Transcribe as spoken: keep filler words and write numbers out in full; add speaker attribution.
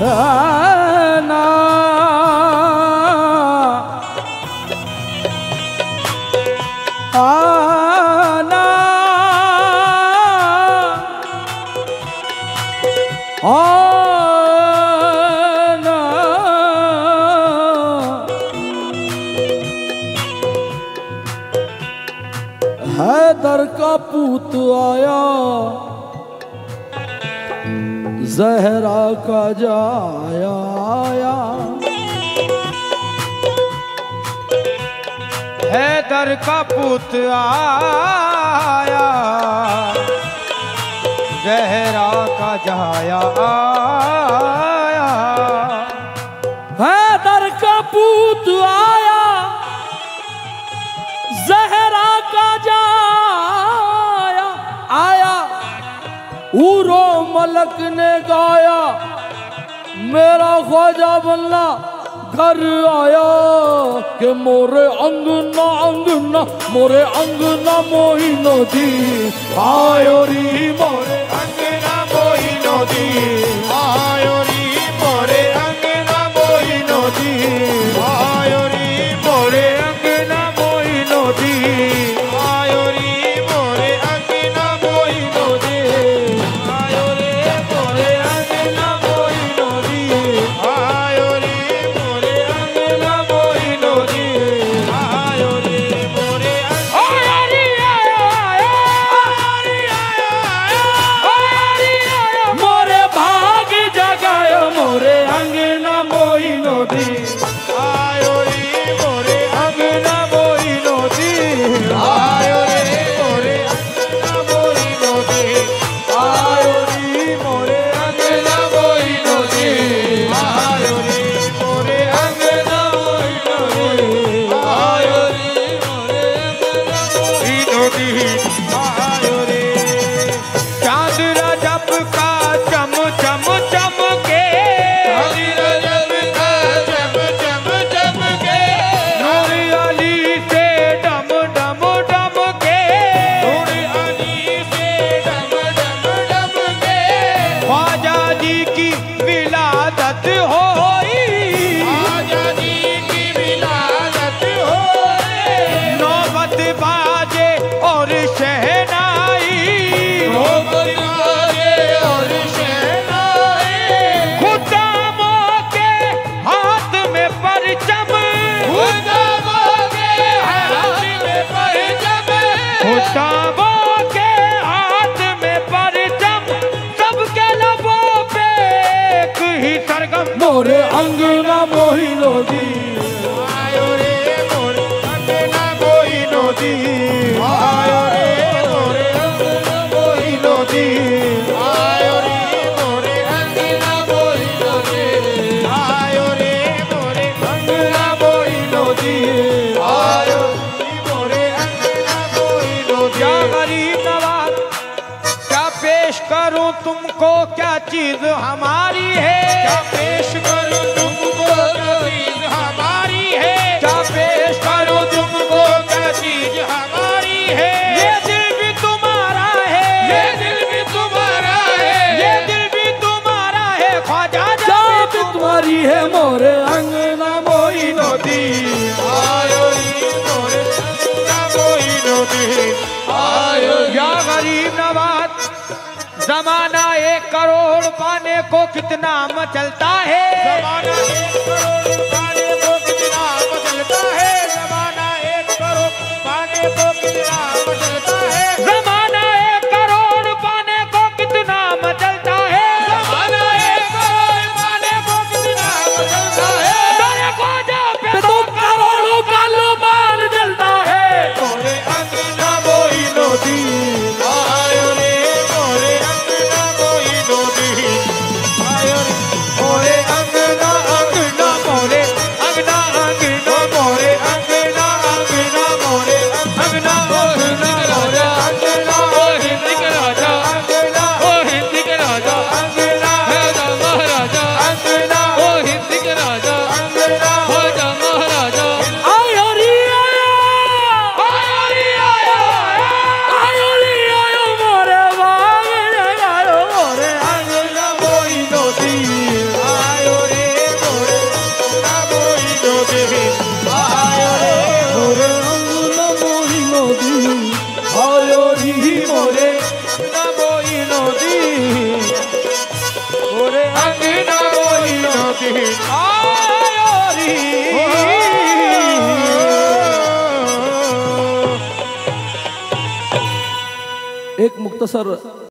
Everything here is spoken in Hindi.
Speaker 1: ना आना आना हैदर का पूत आया ज़हरा का जाया आया
Speaker 2: हैदर का पुत आया ज़हरा का जाया आया
Speaker 1: हैदर का पूत आया ज़हरा का जाया आया ऊरो मलक ने गाया मेरा ख्वाजा बल्ला घर आया के मोरे अंगना अंगना मोरे अंगना मोहिनो दी आयो री मोरे
Speaker 2: अंगना मोहिनो दी आयो री मोरे अंगना मोहिनो दी आयो री मोरे अंगना मोहिनो दी आयो री मोरे अंगना मोहिनो दी आयो रे मोरे अंगना मोहिनो दी आयो रे मोरे अंगना मोहिनो दी आयो रे मोरे आया रे आया आया
Speaker 1: मोरे भाग जगायो मोरे अंगना मोहिनो दी
Speaker 2: आयो रे मोरे अंगना मोहिनो दी आयो रे मोरे अंगना मोहिनो दी आयो रे मोरे अंगना मोहिनो दी आयो रे मोरे अंगना मोहिनो दी आयो रे मोरे अंगना मोहिनो दी आयो रे चांद रजब का चम चम चमके चांद रजब का चम चम चमके नूर अली से डम डम डम के नूर अली से डम डम डम के ख्वाजा जी की विलादत होई ख्वाजा जी की विलादत होई नौबत बाजे और शहनाई नौबत बाजे और शहनाई खुदामों के हाथ में परचम खुदामों के हाथ में परचम खुदामों के हाथ में परचम सबके लबों पे एक ही सरगम
Speaker 1: मोरे अंगना मोहिनो दी
Speaker 2: आयो रे मोरे अंगना मोहिनो दी आयो रे मोरे अंगना मोहिनो दी आयो रे मोरे अंगना मोहिनो दी आयो रे मोरे अंगना मोहिनो दी आयो रे मोरे अंगना मोहिनो दी क्या गरीब नवाज क्या पेश करूं तुमको क्या चीज हमारी है क्या पेश करूं तुमको क्या चीज हमारी है क्या पेश करूं तुमको क्या चीज हमारी है ये दिल भी तुम्हारा है ये दिल भी तुम्हारा है ये दिल भी तुम्हारा है ख्वाजा
Speaker 1: जात तुम्हारी है मोरे अंगना मोहिनो दी
Speaker 2: आयो रे मोरे अंगना मोहिनो दी आयो या गरीब नवाज जमाना एक करोड़ पाने को कितना मचलता है जमाना एक करोड़ पाने को कितना मचलता है जमाना एक करोड़ पाने को कितना मचलता है जमाना एक करोड़ पाने को कितना मचलता है जमाना एक करोड़ पाने को कितना मचलता है तेरे ख्वाजा पे तो करोड़ों का लुबान जलता है मोरे अंगना मोहिनो दी आयो रे मोरे अंगना मोहिनो दी आयो रे मोरे अंगना
Speaker 1: मुख्तसर